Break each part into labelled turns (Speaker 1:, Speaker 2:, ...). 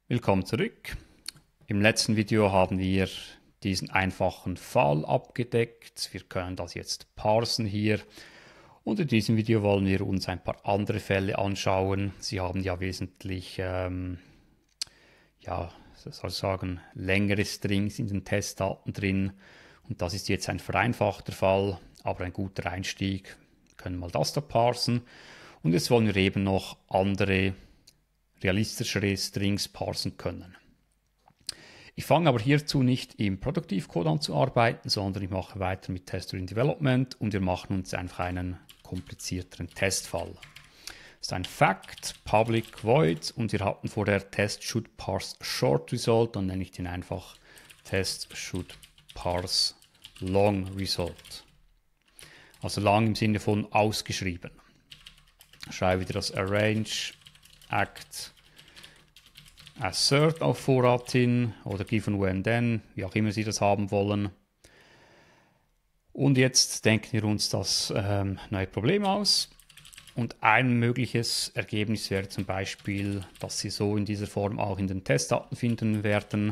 Speaker 1: Willkommen zurück. Im letzten Video haben wir diesen einfachen Fall abgedeckt. Wir können das jetzt parsen hier. Und in diesem Video wollen wir uns ein paar andere Fälle anschauen. Sie haben ja wesentlich, längere Strings in den Testdaten drin. Und das ist jetzt ein vereinfachter Fall, aber ein guter Einstieg. Wir können mal das da parsen. Und jetzt wollen wir eben noch andere realistischere Strings parsen können. Ich fange aber hierzu nicht im Produktivcode an zu arbeiten, sondern ich mache weiter mit Test-Driven Development und wir machen uns einfach einen komplizierteren Testfall. Das ist ein Fact, Public Void und wir hatten vorher Test should parse short result, dann nenne ich den einfach Test should parse long result. Also lang im Sinne von ausgeschrieben. Schreibe wieder das Arrange Act Assert auf Vorrat hin oder given when then, wie auch immer Sie das haben wollen. Und jetzt denken wir uns das neue Problem aus. Und ein mögliches Ergebnis wäre zum Beispiel, dass Sie so in dieser Form auch in den Testdaten finden werden.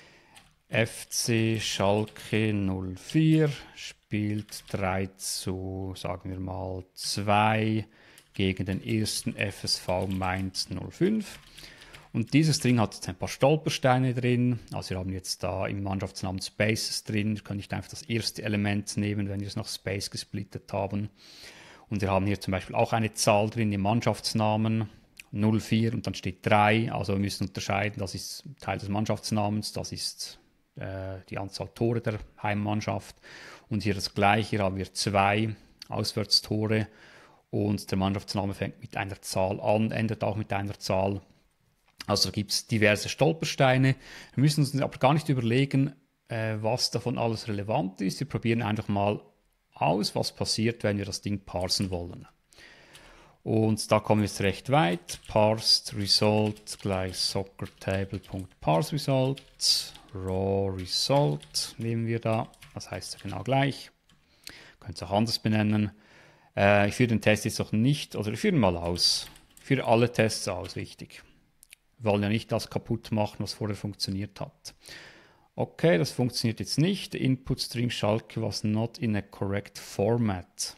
Speaker 1: FC Schalke 04 spielt 3 zu, sagen wir mal, 2 gegen den ersten FSV Mainz 05. Und dieser String hat jetzt ein paar Stolpersteine drin. Also wir haben jetzt da im Mannschaftsnamen Spaces drin. Wir können nicht einfach das erste Element nehmen, wenn wir es nach Space gesplittet haben. Und wir haben hier zum Beispiel auch eine Zahl drin im Mannschaftsnamen 04 und dann steht 3. Also wir müssen unterscheiden, das ist Teil des Mannschaftsnamens, das ist die Anzahl Tore der Heimmannschaft. Und hier das gleiche, hier haben wir 2 Auswärtstore und der Mannschaftsname fängt mit einer Zahl an, endet auch mit einer Zahl. Also gibt es diverse Stolpersteine. Wir müssen uns aber gar nicht überlegen, was davon alles relevant ist. Wir probieren einfach mal aus, was passiert, wenn wir das Ding parsen wollen. Und da kommen wir jetzt recht weit. Parsed result gleich soccertable.parseResult. Raw result nehmen wir da. Das heißt genau gleich. Könnt ihr auch anders benennen. Ich führe den Test jetzt noch nicht, oder ich führe ihn mal aus. Ich führe alle Tests aus, wichtig. Wir wollen ja nicht das kaputt machen, was vorher funktioniert hat. Okay, das funktioniert jetzt nicht. The input string Schalke was not in a correct format.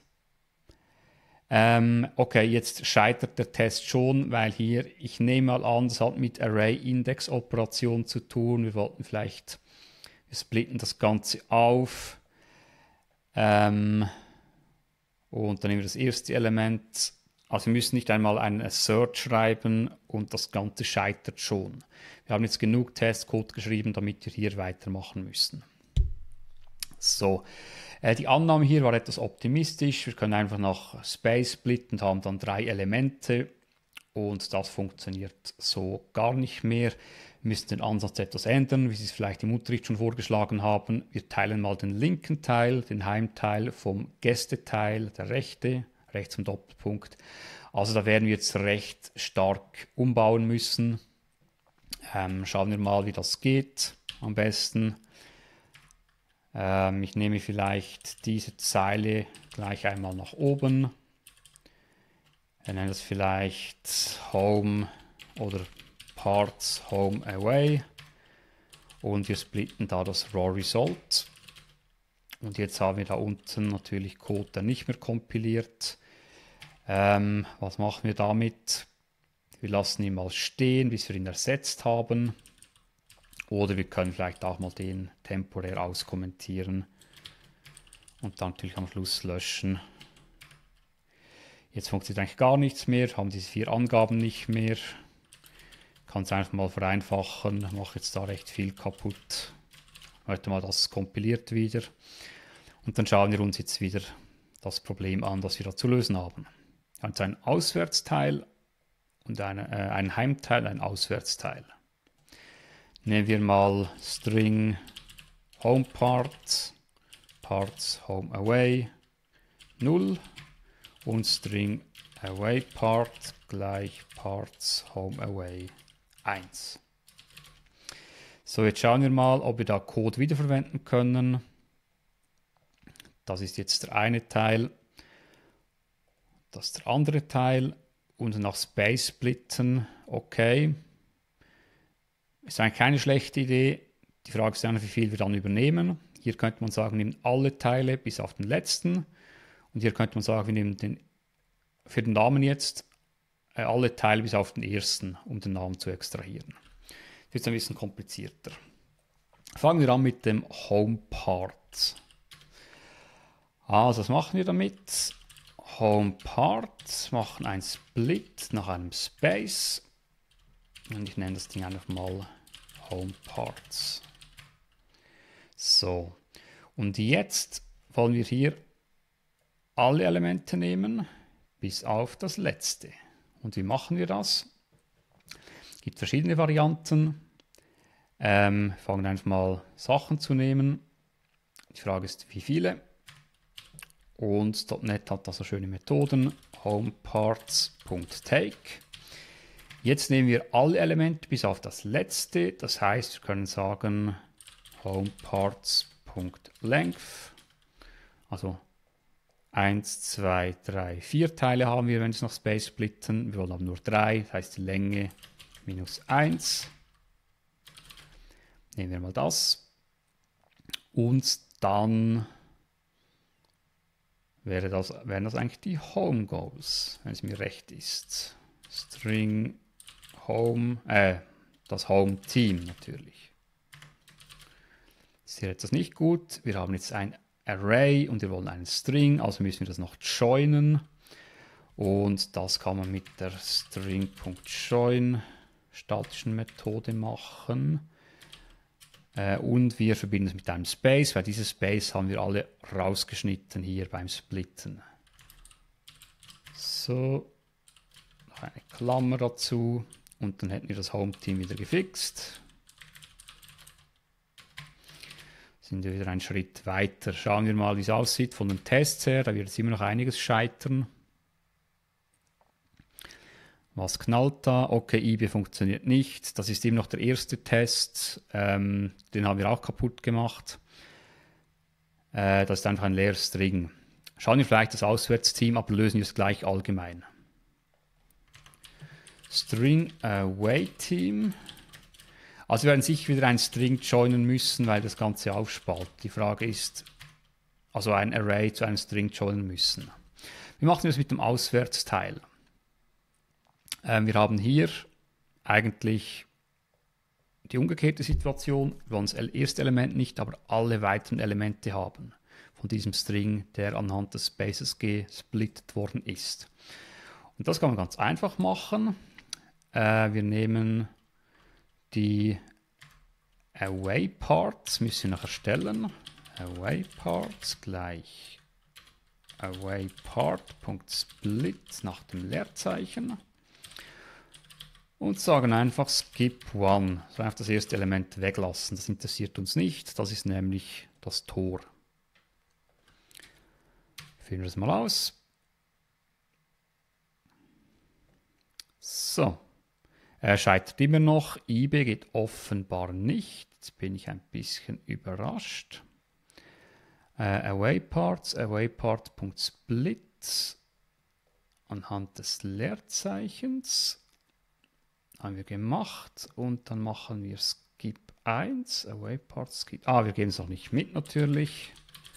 Speaker 1: Okay, jetzt scheitert der Test schon, weil hier, ich nehme mal an, das hat mit Array-Index-Operation zu tun. Wir wollten vielleicht, wir splitten das Ganze auf. Und dann nehmen wir das erste Element. Also wir müssen nicht einmal einen Assert schreiben und das Ganze scheitert schon. Wir haben jetzt genug Testcode geschrieben, damit wir hier weitermachen müssen. So, die Annahme hier war etwas optimistisch. Wir können einfach nach Space splitten und haben dann 3 Elemente und das funktioniert so gar nicht mehr. Wir müssen den Ansatz etwas ändern, wie Sie es vielleicht im Unterricht schon vorgeschlagen haben. Wir teilen mal den linken Teil, den Heimteil vom Gästeteil, der rechte, rechts vom Doppelpunkt. Also da werden wir jetzt recht stark umbauen müssen. Schauen wir mal, wie das geht am besten. Ich nehme vielleicht diese Zeile gleich einmal nach oben. Wir nennen das vielleicht Home oder Parts Home Away. Und wir splitten da das Raw Result. Und jetzt haben wir da unten natürlich Code, der nicht mehr kompiliert. Was machen wir damit? Wir lassen ihn mal stehen, bis wir ihn ersetzt haben. Oder wir können vielleicht auch mal den temporär auskommentieren und dann natürlich am Schluss löschen. Jetzt funktioniert eigentlich gar nichts mehr, haben diese 4 Angaben nicht mehr. Ich kann es einfach mal vereinfachen, mache jetzt da recht viel kaputt. Heute mal das kompiliert wieder. Und dann schauen wir uns jetzt wieder das Problem an, das wir da zu lösen haben. Wir haben jetzt einen Auswärtsteil und einen Heimteil, einen Auswärtsteil. Nehmen wir mal String Home Parts, Parts Home Away 0 und String Away Part gleich Parts Home Away 1. So, jetzt schauen wir mal, ob wir da Code wiederverwenden können. Das ist jetzt der eine Teil, das ist der andere Teil und nach Space splitten, okay. Ist eigentlich keine schlechte Idee. Die Frage ist dann, wie viel wir dann übernehmen. Hier könnte man sagen, wir nehmen alle Teile bis auf den letzten. Und hier könnte man sagen, wir nehmen für den Namen jetzt alle Teile bis auf den ersten, um den Namen zu extrahieren. Das ist jetzt ein bisschen komplizierter. Fangen wir an mit dem Home Part. Also, was machen wir damit? Home Part, machen ein Split nach einem Space. Und ich nenne das Ding einfach mal Home Parts. So, und jetzt wollen wir hier alle Elemente nehmen, bis auf das letzte. Und wie machen wir das? Es gibt verschiedene Varianten. Fangen einfach mal Sachen zu nehmen. Die Frage ist, wie viele? Und .NET hat da so schöne Methoden. homeparts.take. Jetzt nehmen wir alle Elemente bis auf das letzte. Das heißt, wir können sagen homeparts.length. Also 1, 2, 3, 4 Teile haben wir, wenn wir es nach Space splitten. Wir wollen aber nur 3, das heißt die Länge minus 1. Nehmen wir mal das. Und dann wären das eigentlich die Home Goals, wenn es mir recht ist. String Home, das Home Team natürlich. Das ist hier etwas nicht gut. Wir haben jetzt ein Array und wir wollen einen String, also müssen wir das noch joinen. Und das kann man mit der string.join statischen Methode machen. Und wir verbinden es mit einem Space, weil dieses Space haben wir alle rausgeschnitten hier beim Splitten. So, noch eine Klammer dazu und dann hätten wir das Home-Team wieder gefixt. Sind wir wieder einen Schritt weiter. Schauen wir mal, wie es aussieht von den Tests her. Da wird jetzt immer noch einiges scheitern. Was knallt da? Okay, IB funktioniert nicht. Das ist immer noch der erste Test. Den haben wir auch kaputt gemacht. Das ist einfach ein leeres String. Schauen wir vielleicht das Auswärtsteam, aber lösen wir es gleich allgemein. String away team. Also wir werden sicher wieder ein String joinen müssen, weil das Ganze aufspaltet. Die Frage ist, also ein Array zu einem String joinen müssen. Wie machen wir das mit dem Auswärtsteil? Wir haben hier eigentlich die umgekehrte Situation. Wir wollen das erste Element nicht, aber alle weiteren Elemente haben von diesem String, der anhand des Spaces gesplittet worden ist. Und das kann man ganz einfach machen. Wir nehmen die Away Parts, müssen wir noch erstellen. Away Parts gleich Away Part.split nach dem Leerzeichen. Und sagen einfach skip one. Also einfach das erste Element weglassen. Das interessiert uns nicht. Das ist nämlich das Tor. Führen wir das mal aus. So. Er scheitert immer noch. IB geht offenbar nicht. Jetzt bin ich ein bisschen überrascht. awayPart.split anhand des Leerzeichens. Haben wir gemacht und dann machen wir skip 1, awayPart skip. Wir geben es noch nicht mit natürlich.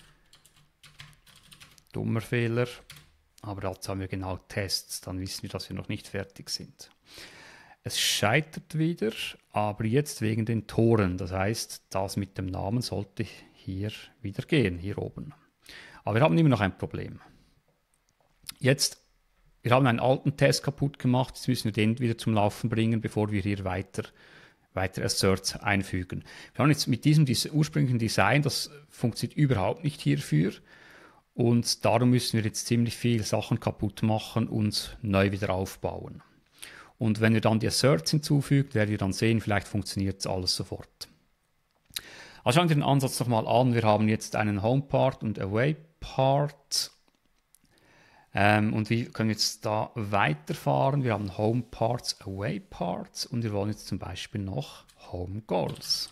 Speaker 1: Dummer Fehler. Aber dazu haben wir genau Tests, dann wissen wir, dass wir noch nicht fertig sind. Es scheitert wieder, aber jetzt wegen den Toren. Das heißt, das mit dem Namen sollte hier wieder gehen, hier oben. Aber wir haben immer noch ein Problem. Jetzt, wir haben einen alten Test kaputt gemacht, jetzt müssen wir den wieder zum Laufen bringen, bevor wir hier weiter Asserts einfügen. Wir haben jetzt mit diesem ursprünglichen Design, das funktioniert überhaupt nicht hierfür. Und darum müssen wir jetzt ziemlich viele Sachen kaputt machen und neu wieder aufbauen. Und wenn wir dann die Asserts hinzufügen, werden wir dann sehen, vielleicht funktioniert alles sofort. Also schauen wir den Ansatz nochmal an. Wir haben jetzt einen Home-Part und Away-Part. Und wie können wir jetzt da weiterfahren? Wir haben Home-Parts, Away-Parts und wir wollen jetzt zum Beispiel noch Home-Goals.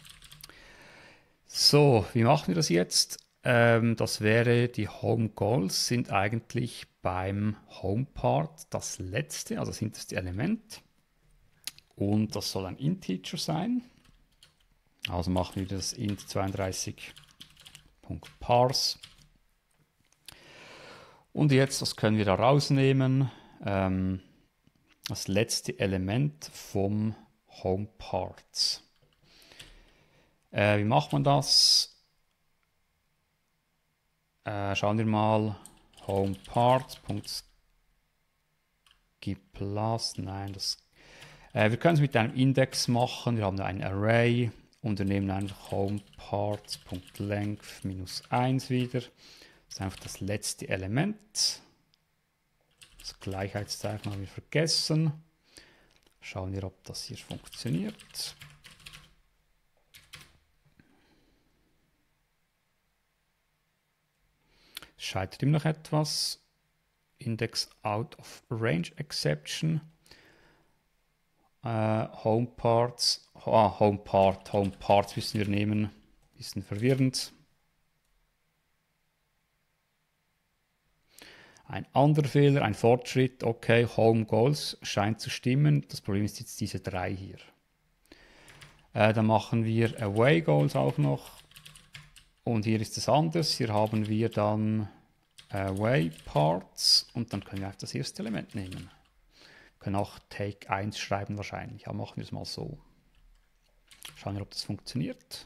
Speaker 1: So, wie machen wir das jetzt? Das wäre, die Home Goals sind eigentlich beim Home Part das letzte, also das hinterste Element. und das soll ein Integer sein. Also machen wir das int 32.parse. Und jetzt, was können wir da rausnehmen? Das letzte Element vom HomeParts. Wie macht man das? Schauen wir mal. HomeParts.skip+. Nein, wir können es mit einem Index machen. Wir haben ein Array und wir nehmen einfach HomeParts.length -1 wieder. Das ist einfach das letzte Element. Das Gleichheitszeichen haben wir vergessen. Schauen wir, ob das hier funktioniert. Es scheitert immer noch etwas. Index out of range exception. HomeParts. HomeParts müssen wir nehmen. Bisschen verwirrend. Ein anderer Fehler, ein Fortschritt, okay, Home Goals scheint zu stimmen. Das Problem ist jetzt diese 3 hier. Dann machen wir Away Goals auch noch. Und hier ist es anders. Hier haben wir dann Away Parts und dann können wir einfach das erste Element nehmen. Wir können auch Take 1 schreiben wahrscheinlich. Ja, machen wir es mal so. Schauen wir, ob das funktioniert.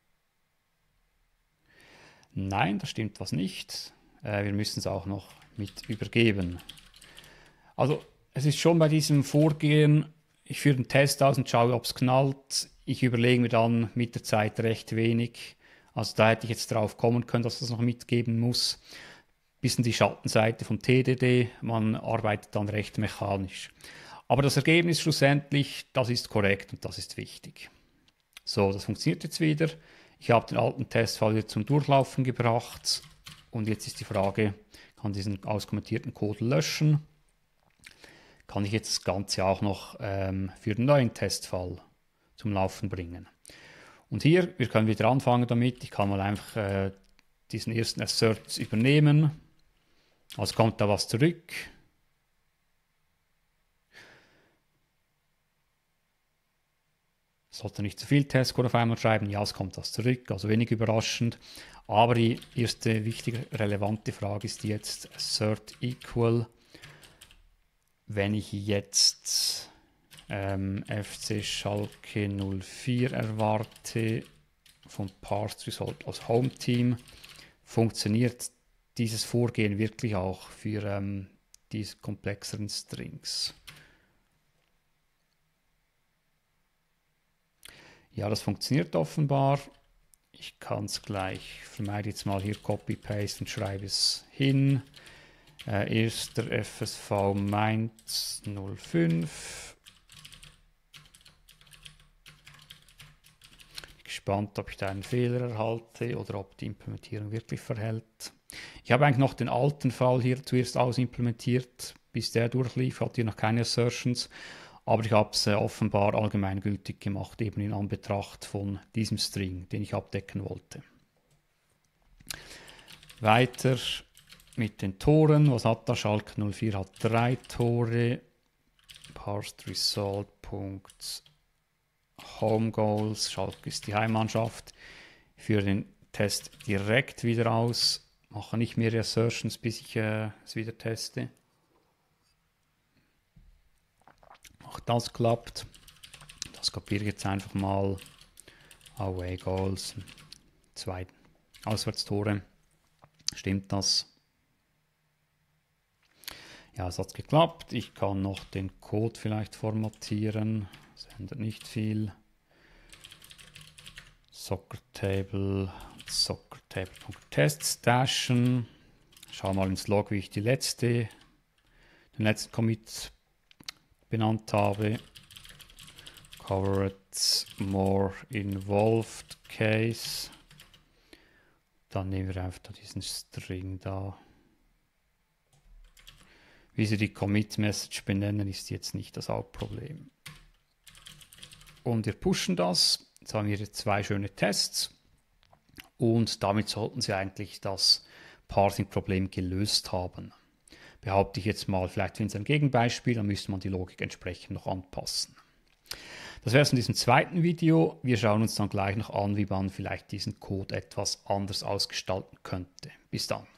Speaker 1: Nein, da stimmt was nicht. Wir müssen es auch noch mit übergeben. Also es ist schon bei diesem Vorgehen, ich führe einen Test aus und schaue, ob es knallt. Ich überlege mir dann mit der Zeit recht wenig. Also da hätte ich jetzt drauf kommen können, dass das noch mitgeben muss. Bisschen die Schattenseite von TDD, man arbeitet dann recht mechanisch. Aber das Ergebnis schlussendlich, das ist korrekt und das ist wichtig. So, das funktioniert jetzt wieder. Ich habe den alten Testfall wieder zum Durchlaufen gebracht. Und jetzt ist die Frage, kann ich diesen auskommentierten Code löschen? Kann ich jetzt das Ganze auch noch für den neuen Testfall zum Laufen bringen? Und hier, wir können wieder anfangen damit. Ich kann mal einfach diesen ersten Assert übernehmen. Also kommt da was zurück. Sollte nicht zu viel Testcode auf einmal schreiben. Ja, es kommt was zurück, also wenig überraschend. Aber die erste wichtige, relevante Frage ist jetzt assert equal. Wenn ich jetzt FC Schalke 04 erwarte vom Parsed Result aus Home Team, funktioniert dieses Vorgehen wirklich auch für diese komplexeren Strings? Ja, das funktioniert offenbar. Ich kann es gleich, vermeide jetzt mal hier Copy-Paste und schreibe es hin. Erster FSV Mainz 05. Gespannt, ob ich da einen Fehler erhalte oder ob die Implementierung wirklich verhält. Ich habe eigentlich noch den alten Fall hier zuerst ausimplementiert, bis der durchlief, hatte hier noch keine Assertions. Aber ich habe es offenbar allgemeingültig gemacht, eben in Anbetracht von diesem String, den ich abdecken wollte. Weiter mit den Toren. Was hat da? Schalke 04 hat 3 Tore. Parsed Result. Home Goals. Schalke ist die Heimmannschaft. Ich führe den Test direkt wieder aus. Mache nicht mehr Assertions, bis ich es wieder teste. Auch das klappt. Das kopiere ich jetzt einfach mal. Away Goals. 2 Auswärtstore. Stimmt das? Ja, es hat geklappt. Ich kann noch den Code vielleicht formatieren. Das ändert nicht viel. Soccer Table.test stashen. Schau mal ins Log, wie ich den letzten Commit benannt habe. Covered more involved case. Dann nehmen wir einfach diesen String da. Wie sie die Commit-Message benennen, ist jetzt nicht das Hauptproblem. Und wir pushen das. Jetzt haben wir 2 schöne Tests. Und damit sollten sie eigentlich das Parsing-Problem gelöst haben. Behaupte ich jetzt mal, vielleicht wenn es ein Gegenbeispiel, dann müsste man die Logik entsprechend noch anpassen. Das wäre es in diesem zweiten Video. Wir schauen uns dann gleich noch an, wie man vielleicht diesen Code etwas anders ausgestalten könnte. Bis dann.